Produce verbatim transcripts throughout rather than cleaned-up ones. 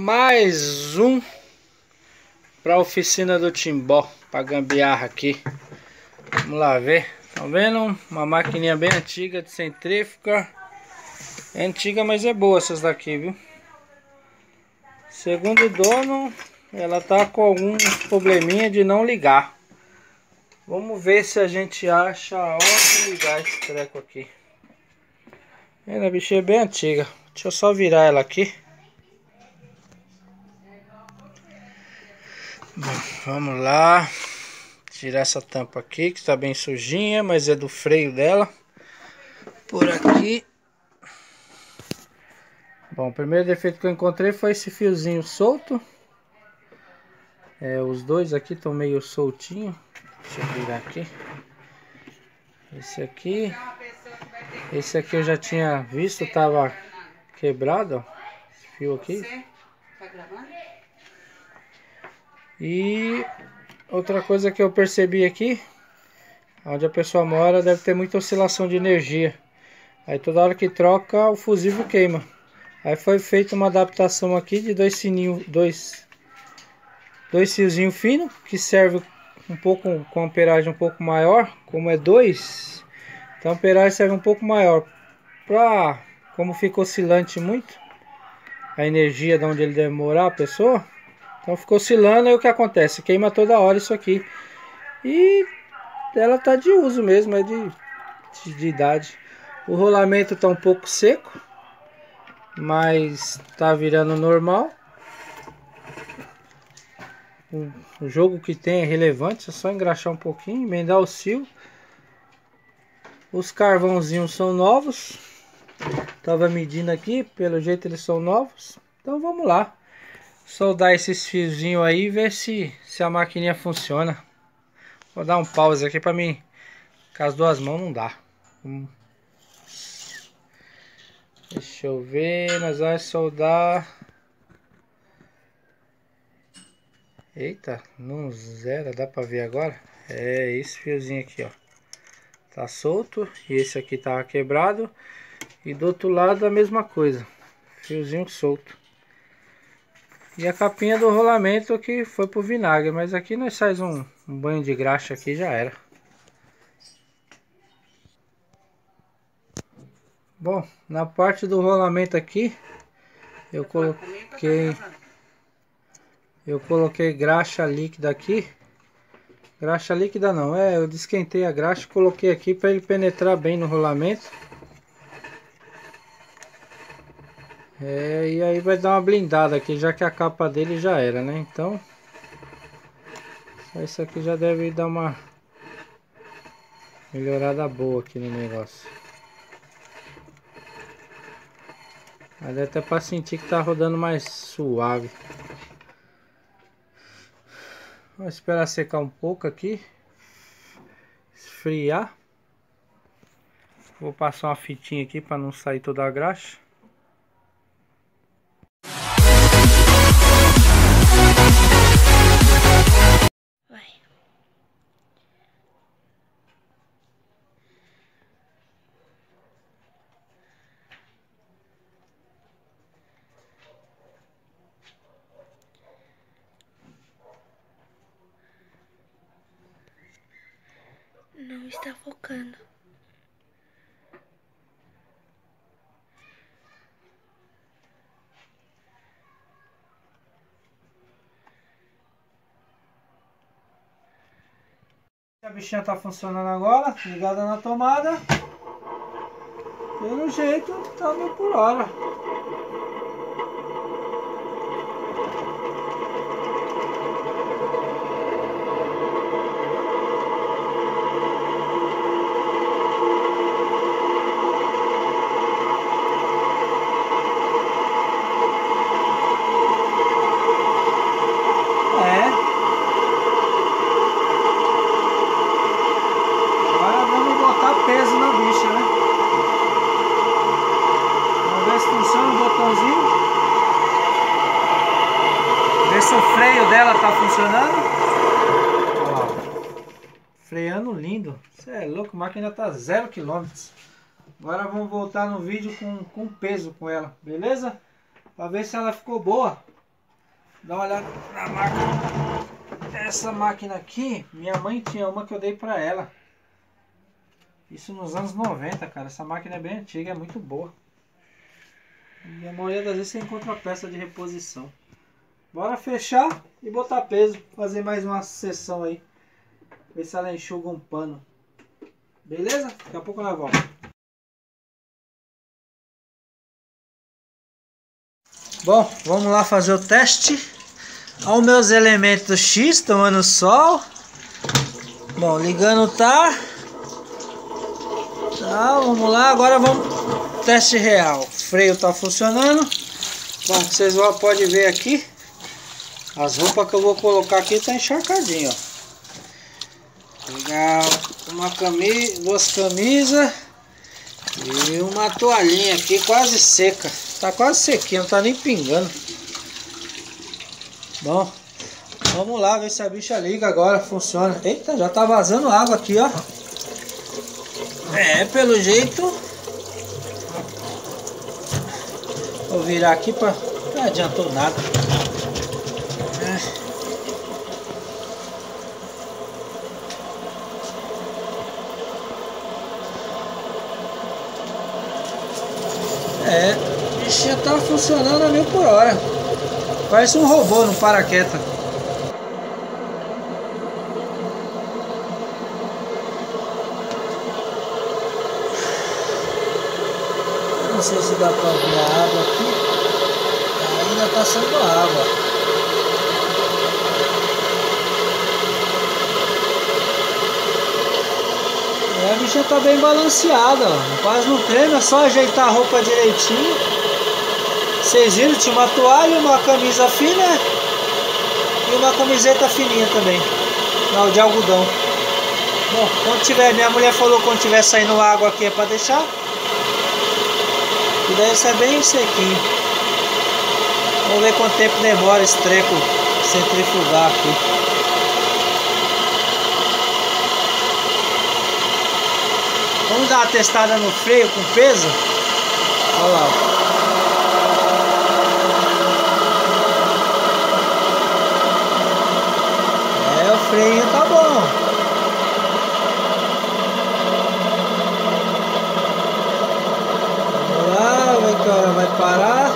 Mais um para a oficina do Timbó, para gambiarra aqui. Vamos lá ver. Estão vendo? Uma maquininha bem antiga de centrífuga. É antiga, mas é boa essas daqui, viu? Segundo o dono, ela tá com algum probleminha de não ligar. Vamos ver se a gente acha onde ligar esse treco aqui. A bichinha é bem antiga. Deixa eu só virar ela aqui. Bom, vamos lá. Tirar essa tampa aqui, que está bem sujinha, mas é do freio dela. Por aqui. Bom, o primeiro defeito que eu encontrei foi esse fiozinho solto. É, os dois aqui estão meio soltinhos. Deixa eu virar aqui. Esse aqui. Esse aqui eu já tinha visto, tava quebrado, ó. Esse fio aqui. Tá gravando? E outra coisa que eu percebi aqui, onde a pessoa mora, deve ter muita oscilação de energia. Aí toda hora que troca, o fusível queima. Aí foi feita uma adaptação aqui de dois sininhos, dois, dois fiozinhos finos, que serve um pouco com amperagem um pouco maior, como é dois, então a amperagem serve um pouco maior. Pra, como fica oscilante muito, a energia de onde ele demorar a pessoa, então ficou oscilando, e o que acontece? Queima toda hora isso aqui. E ela tá de uso mesmo, é de, de, de idade. O rolamento tá um pouco seco, mas tá virando normal. O, o jogo que tem é relevante, é só engraxar um pouquinho, emendar o cio. Os carvãozinhos são novos. Tava medindo aqui, pelo jeito eles são novos. Então vamos lá. Soldar esses fiozinhos aí e ver se, se a maquininha funciona. Vou dar um pause aqui pra mim. Com as duas mãos não dá. Hum. Deixa eu ver. Nós vamos soldar. Eita, não zera. Dá pra ver agora? É esse fiozinho aqui, ó. Tá solto. E esse aqui tava quebrado. E do outro lado a mesma coisa. Fiozinho solto. E a capinha do rolamento que foi pro vinagre. Mas aqui nós faz um, um banho de graxa aqui, já era. Bom, na parte do rolamento aqui, eu coloquei... Eu coloquei graxa líquida aqui. Graxa líquida não, é, eu desquentei a graxa e coloquei aqui para ele penetrar bem no rolamento. É, e aí vai dar uma blindada aqui, já que a capa dele já era, né? Então, isso aqui já deve dar uma melhorada boa aqui no negócio. Mas dá até para sentir que tá rodando mais suave. Vou esperar secar um pouco aqui, esfriar. Vou passar uma fitinha aqui para não sair toda a graxa. Não está focando. A bichinha tá funcionando agora, ligada na tomada. Pelo jeito tá mil por hora. Peso na bicha, né? Vamos ver se funciona o botãozinho. Ver se o freio dela tá funcionando. Ó, freando lindo. Você é louco, a máquina tá zero quilômetros. Agora vamos voltar no vídeo com, com peso com ela, beleza? Pra ver se ela ficou boa. Dá uma olhada na máquina. Essa máquina aqui, minha mãe tinha uma que eu dei pra ela. Isso nos anos noventa, cara. Essa máquina é bem antiga, é muito boa. E a maioria das vezes você encontra peça de reposição. Bora fechar e botar peso. Fazer mais uma sessão aí. Ver se ela enxuga um pano. Beleza? Daqui a pouco nós voltamos. Bom, vamos lá fazer o teste. Olha os meus elementos X tomando sol. Bom, ligando tá. Tá, vamos lá. Agora vamos. Teste real. O freio tá funcionando. Bom, vocês podem ver aqui. As roupas que eu vou colocar aqui tá encharcadinho, ó. Pegar uma camisa, duas camisas e uma toalhinha aqui quase seca. Tá quase sequinha, não tá nem pingando. Bom, vamos lá ver se a bicha liga agora, funciona. Eita, já tá vazando água aqui, ó. É, pelo jeito. Vou virar aqui pra... Não adiantou nada. É. É, a bichinha tá funcionando a mil por hora. Parece um robô no para-quieta. Não sei se dá pra ver a água aqui. Ainda tá saindo água. É, a bichinha tá bem balanceada, ó. Quase não treme, é só ajeitar a roupa direitinho. Vocês viram, tinha uma toalha, uma camisa fina e uma camiseta fininha também. Não, de algodão. Bom, quando tiver, minha mulher falou que quando tiver saindo água aqui é pra deixar. E deve ser bem sequinho. Vamos ver quanto tempo demora esse treco centrifugar aqui. Vamos dar uma testada no freio com peso. Olha lá. É, o freio tá bom. Vamos lá, ver que hora vai parar.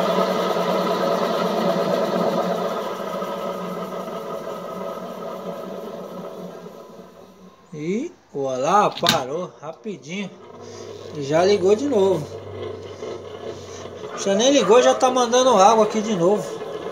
E olha lá, parou rapidinho. E já ligou de novo. Já nem ligou, já tá mandando água aqui de novo.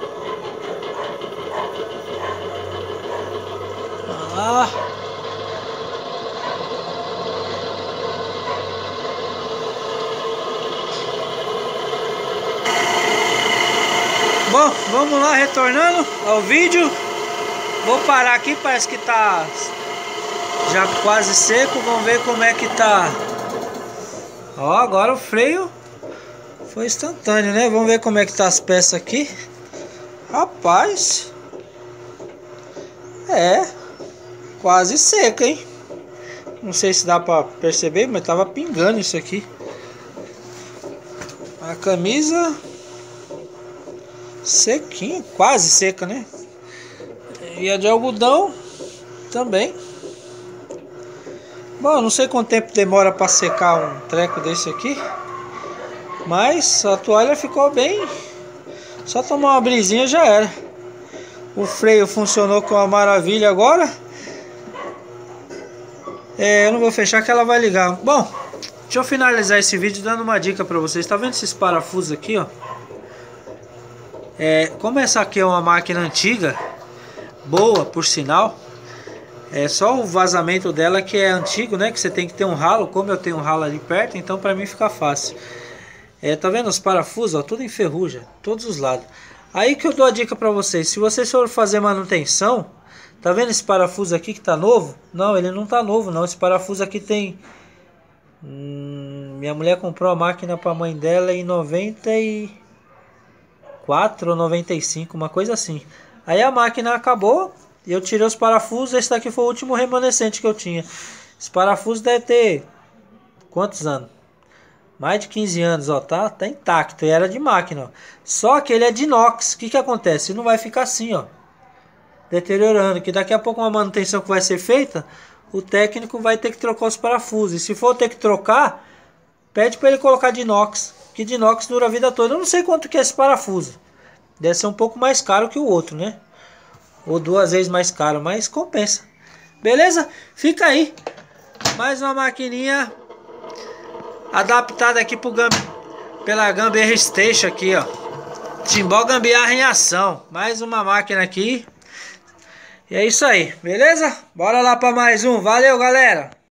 Olha lá. Bom, vamos lá, retornando ao vídeo. Vou parar aqui, parece que tá já quase seco. Vamos ver como é que tá. Ó, agora o freio foi instantâneo, né? Vamos ver como é que tá as peças aqui. Rapaz, é quase seca, hein? Não sei se dá pra perceber, mas tava pingando isso aqui. A camisa sequinha, quase seca, né? E a de algodão também. Bom, não sei quanto tempo demora para secar um treco desse aqui, mas a toalha ficou bem. Só tomar uma brisinha já era. O freio funcionou com uma maravilha agora. É, eu não vou fechar que ela vai ligar. Bom, deixa eu finalizar esse vídeo dando uma dica para vocês. Tá vendo esses parafusos aqui, ó? É, como essa aqui é uma máquina antiga, boa por sinal. É só o vazamento dela que é antigo, né? Que você tem que ter um ralo. Como eu tenho um ralo ali perto, então pra mim fica fácil. É, tá vendo os parafusos, ó? Tudo em ferrugem, todos os lados. Aí que eu dou a dica pra vocês. Se vocês forem fazer manutenção, tá vendo esse parafuso aqui que tá novo? Não, ele não tá novo não. Esse parafuso aqui tem... Hum, minha mulher comprou a máquina pra mãe dela em noventa e quatro ou noventa e cinco, uma coisa assim. Aí a máquina acabou. E eu tirei os parafusos. Esse daqui foi o último remanescente que eu tinha. Esse parafuso deve ter... quantos anos? Mais de quinze anos, ó, tá, tá intacto. E era de máquina, ó. Só que ele é de inox. O que que acontece? Não vai ficar assim, ó, deteriorando. Que daqui a pouco uma manutenção que vai ser feita, o técnico vai ter que trocar os parafusos. E se for ter que trocar, pede para ele colocar de inox. Que de inox dura a vida toda. Eu não sei quanto que é esse parafuso. Deve ser um pouco mais caro que o outro, né? Ou duas vezes mais caro, mas compensa. Beleza? Fica aí. Mais uma maquininha adaptada aqui pro Gambi, pela Gambiarra Station aqui, ó. Timbó Gambiarra em ação. Mais uma máquina aqui. E é isso aí, beleza? Bora lá para mais um. Valeu, galera!